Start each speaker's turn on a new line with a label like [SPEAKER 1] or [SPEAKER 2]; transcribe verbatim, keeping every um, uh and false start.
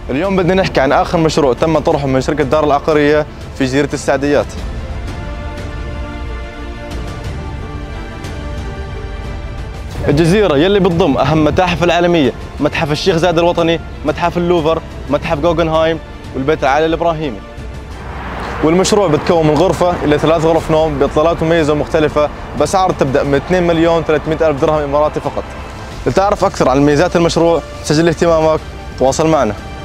[SPEAKER 1] اليوم بدنا نحكي عن آخر مشروع تم طرحه من شركة دار العقارية في جزيرة السعديات. الجزيرة يلي بتضم أهم متاحف العالمية، متحف الشيخ زايد الوطني، متحف اللوفر، متحف جوجنهايم، والبيت العالي الإبراهيمي. والمشروع بتكون من غرفة إلى ثلاث غرف نوم بإطلالات مميزة ومختلفة بأسعار تبدأ من اثنين مليون وثلاثمئة ألف درهم إماراتي فقط. لتعرف أكثر عن ميزات المشروع سجل اهتمامك، تواصل معنا.